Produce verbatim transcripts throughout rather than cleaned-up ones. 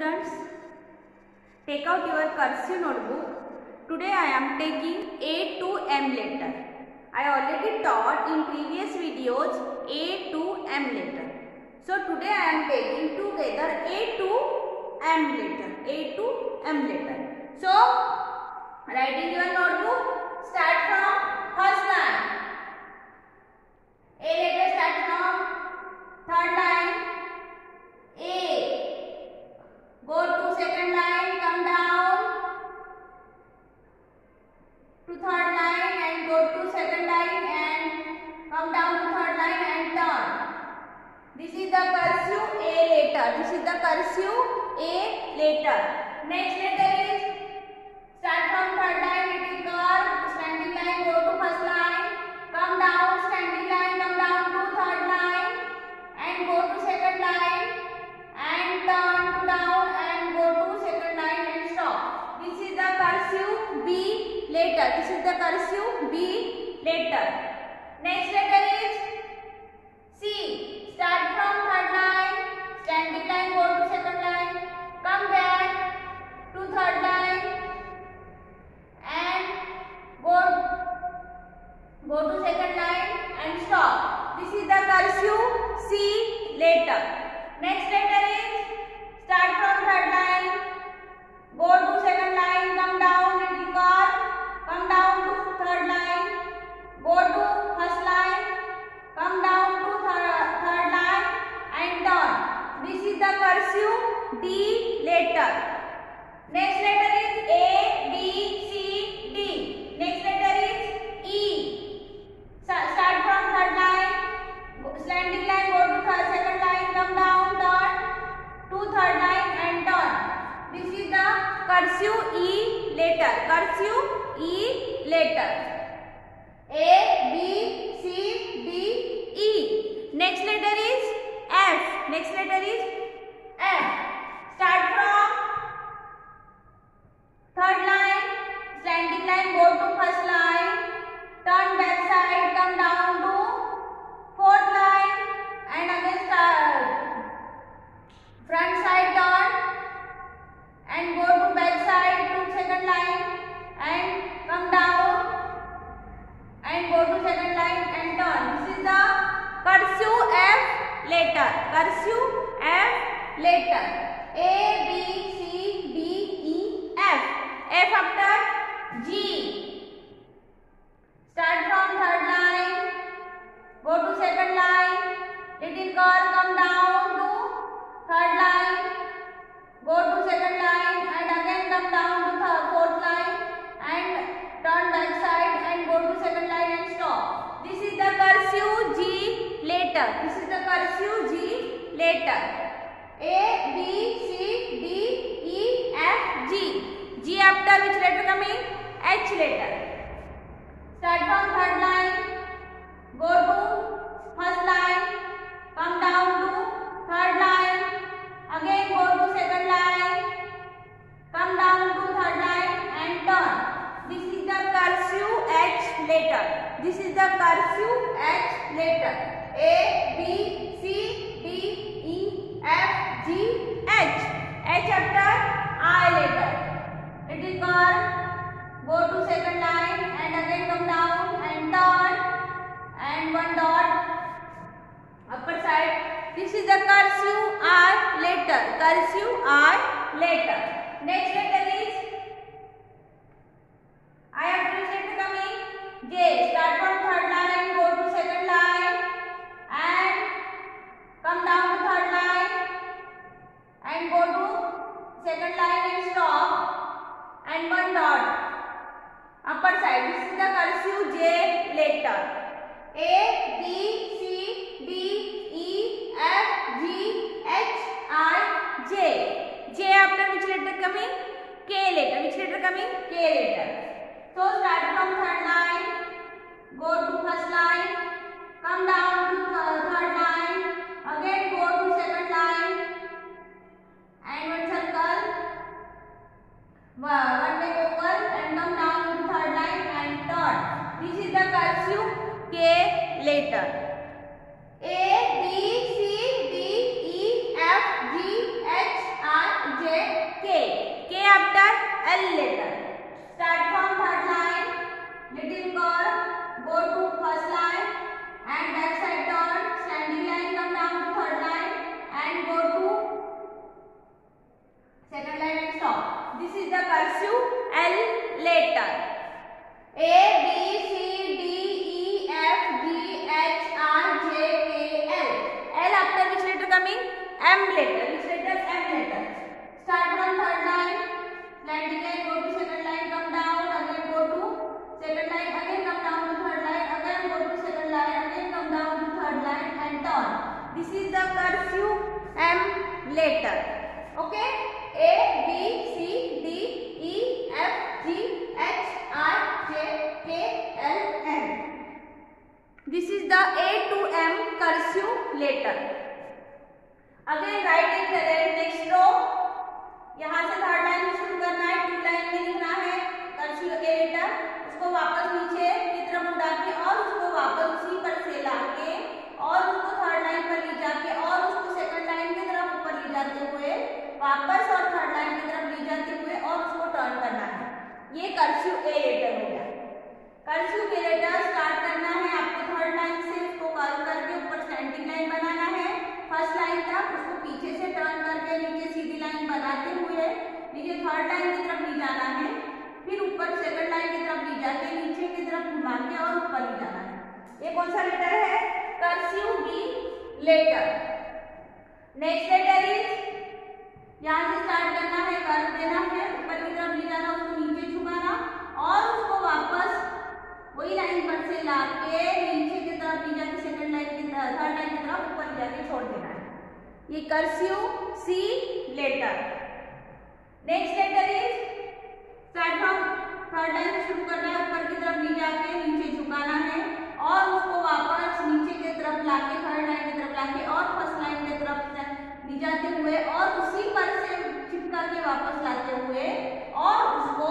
students, take out your cursive notebook. Today I am taking A to M letter. I already taught in previous videos A to M letter. So today I am taking together A to M letter. A to M letter. So write in your notebook. Start from first line. A letter start from third line. A. Go to second line, come down to third line and go to second line and come down to third line and turn. This is the cursive A letter. This is the cursive A letter. Next letter is start from third line, little curve, standing line, go to first line, come down, standing line, come down to third line and go to second line and turn to down and go to second line and stop. This is the cursive B letter. This is the cursive B letter. Next letter is C. Start from third line, standing line, go to second line, come back to third line and go, go to second line and stop. This is the cursive C letter. Next letter is start from third line, go to second line, come down, little curve, come down to third line, go to first line, come down to third, third line and turn. This is the cursive D letter. Next letter is A, B, C, D. Next letter is E. Start from third line, standing line, go to third, second line, come down, turn to third line and turn. This is the cursive E letter. Cursive E letter. A, B, C, D, E. Next letter is F. Next letter is F. Start from third line, standing line, go to first line, turn back side, come down to fourth line and again start front side, turn and go to back side to second line and come down and go to second line and turn. This is the cursive F letter. Cursive F letter. A, B, C, D, E, F. F after G. Start from third line, go to second line, little curve, come down to third line, go to second line and again come down to third, fourth line and turn back side and go to second line and stop. This is the cursive G letter. This is the cursive G letter. A, B, C, D, E, F, G. G after which letter coming? H letter. Start from third line, go to first line, come down to third line, again go to second line, come down to third line and turn. This is the cursive H letter. This is the cursive H letter. A, B, C, D, E, F, G, H. H after I letter. Little curve, go to second line and again come down and turn and one dot upper side. This is the cursive R letter. Cursive R letter. Next letter is I have three letter coming. J. Start from third line, go to second line and come down to third line and go to second line and stop and one dot upper side. This is the cursive J letter. A, B, C, D, E, F, G, H, I, J. J after which letter coming? K letter. Which letter coming? K letter. So start from third line, go to first line, come down to third line, again go to second line and one circle, one make oval and come down to third line and turn. This is the cursive K letter. A, B, C, D, E, F, G, H, I, J, L letter. Start from third line, little curve, go to first line and back side turn, standing line, come down to third line and go to second line and stop. This is the cursive L letter. A, B, C, D, E, F, G, H, I, J, K, L. L after which letter coming? M letter. Which letter? M letter. Start from third line, landing line, go to second line, come down, again go to second line, again come down to third line, again go to second line, again come down to third line and turn. This is the cursive M letter. Okay? A, B, C, D, E, F, G, H, I, J, K, L, M. This is the A to M cursive letter. Again write in the next row. यहाँ से third line में शुरू करना है, to line में लिखना है cursive a letter, उसको वापस नीचे की तरफ उड़ा के और उसको वापस उसी पर से लाके और उसको थर्ड लाइन पर ले जाके और उसको सेकंड लाइन की तरफ ऊपर ले जाते हुए वापस और थर्ड लाइन की तरफ ले जाते हुए और उसको टर्न करना है। ये कर्सिव ए लेटर हो गया। कर्सिव ए लेटर स्टार्ट करना है आपको थर्ड लाइन से, उसको कर्व करके ऊपर स्टैंडिंग लाइन बनाना है फर्स्ट लाइन तक, उसको पीछे से टर्न करके नीचे सीधी लाइन बनाते हुए नीचे थर्ड लाइन की तरफ ले जाना है, फिर ऊपर सेकंड लाइन की तरफ ले जाके नीचे की तरफ घुमा के और ऊपर ले जाना है। ये कौन सा लेटर है? Cursive B letter. Next letter is, यहाँ से स्टार्ट करना है, कर्व देना है, ऊपर की तरफ ले जाना, उसको नीचे झुकाना और उसको वापस वही लाइन पर से लाके नीचे की तरफ ले जाके सेकंड लाइन की तरफ थर्ड लाइन की तरफ ऊपर ले जाके छोड़ देना है। ये cursive C letter. Next letter is, start from third line से शुरू करना है, ऊपर की तरफ ले जाके नीचे झुकाना है और उसको वापस नीचे की तरफ लाके थर्ड लाइन की तरफ लाके और फर्स्ट लाइन की तरफ ले जाते हुए और उसी पर से चिपका के वापस लाते हुए और उसको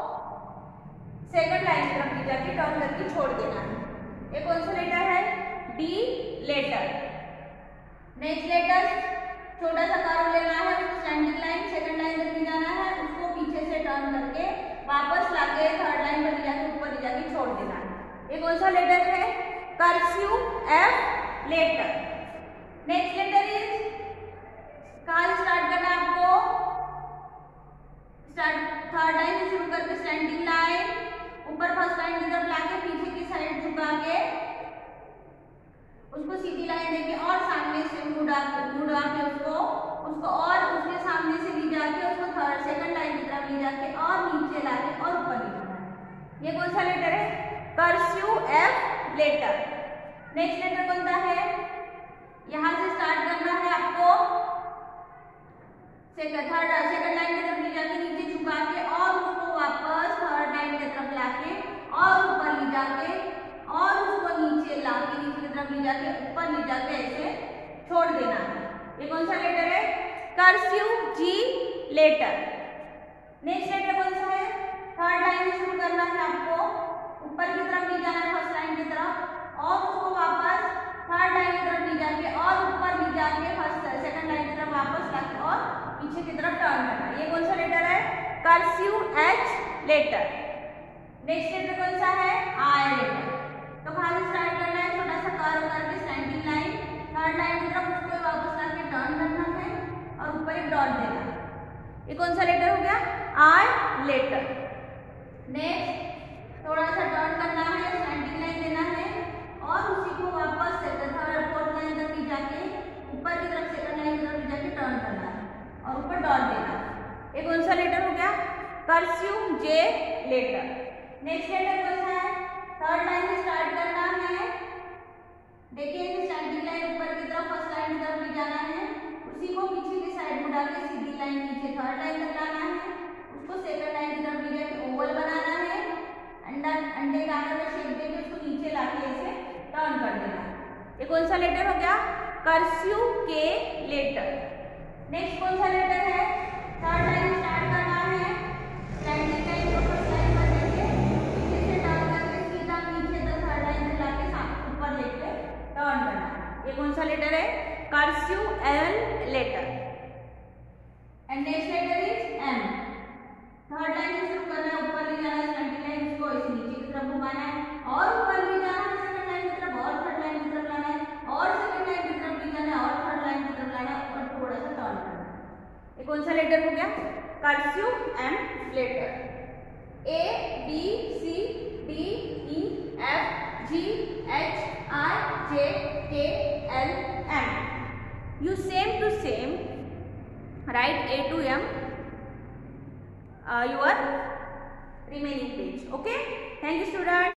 सेकंड लाइन की तरफ ले जाके टर्न करके छोड़ देना है। ये कौन सा लेटर है? D letter. नेक्स्ट लेटर, छोटा सा कर्व लेना है, स्टैंडिंग लाइन सेकंड लाइन तक ले जाना है, उसको पीछे से टर्न करके वापस लाके थर्ड लाइन पर ले जाके ऊपर ले जाके छोड़ देना है। ये कौन सा लेटर है? Cursive F letter. Next letter is, कहाँ से स्टार्ट करना है आपको? स्टार्ट थर्ड लाइन से शुरू करके स्टैंडिंग लाइन ऊपर फर्स्ट लाइन की तरफ लाके पीछे की साइड झुका के उसको सीधी लाइन देके और सामने से मुड़ा मुड़ा के उसको उसको और उसके सामने से ले जाके उसको थर्ड सेकंड लाइन की तरफ ले जाके और नीचे लाके और ऊपर ले जाना है। ये कौन सा लेटर है? Cursive F letter. Next letter कौन सा है? यहाँ से स्टार्ट करना है आपको, सेकंड थर्ड सेकंड लाइन की तरफ ले जाके नीचे झुका के और उसको वापस थर्ड लाइन की तरफ लाके और ऊपर ले जाके और उसको नीचे लाके नीचे की तरफ ले जाके ऊपर ले जाके ऐसे छोड़ देना है। ये कौन सा लेटर है? Cursive G letter. Next letter कौन सा है? थर्ड लाइन से शुरू करना है आपको, ऊपर की तरफ ले जाना है फर्स्ट लाइन की तरफ और उसको वापस थर्ड लाइन की तरफ ले जाके और ऊपर ले जाके फर्स्ट सेकंड लाइन की तरफ वापस लाके और पीछे की तरफ टर्न करना। ये कौन सा लेटर है? Cursive H letter. Next letter कौन सा है? I letter. तो कहाँ से स्टार्ट करना है? छोटा सा कर्व करके स्टैंडिंग लाइन थर्ड लाइन की तरफ उसको वापस लाके टर्न करना है और ऊपर एक डॉट देना है। ये कौन सा लेटर हो गया? आई लेटर। नेक्स्ट थोड़ा सा टर्न करना है, स्टैंडिंग लाइन देना है और उसी को वापस सेकंड थर्ड फोर्थ लाइन तक ले जाके ऊपर की तरफ सेकंड लाइन की तरफ ले जाके टर्न करना है और ऊपर डॉट देना है। ये कौन सा लेटर हो गया? Cursive J letter. Next letter कौन सा है? थर्ड लाइन से स्टार्ट करना है, देखिए स्टैंडिंग लाइन ऊपर की तरफ फर्स्ट लाइन की तरफ ले जाना है, उसी को पीछे की साइड में डाल के सीधी लाइन नीचे थर्ड लाइन तक लाना है, उसको सेकंड लाइन की तरफ ले जाके ओवल बनाना है, अंडा अंडे का आकार का शेप देके उसको नीचे लाके ऐसे टर्न कर देना है। ये कौन सा लेटर हो गया? कर्सिव के लेटर। नेक्स्ट कौन सा लेटर है? थर्ड लाइन स्टार्ट करना है, स्टैंडिंग लाइन को फर्स्ट लाइन पर लेके पीछे से टर्न करके सीधा नीचे तक थर्ड लाइन तक लाके ऊपर लेके टर्न करना है। ये कौन सा लेटर है? Cursive L letter. And next letter is M. Third line से शुरू करना है, ऊपर ले जाना है सेकंड लाइन, इसको ऐसे नीचे की तरफ घुमाना है और ऊपर ले जाना है सेकंड लाइन की तरफ और थर्ड लाइन की तरफ लाना है और सेकंड लाइन की तरफ ले जाना है और थर्ड लाइन की तरफ लाना है और थोड़ा सा टर्न करना है। ये कौन सा लेटर हो गया? Cursive M letter. A B C D E F G H I J K L M. You same to same write A to M uh, your remaining page. Okay, thank you students.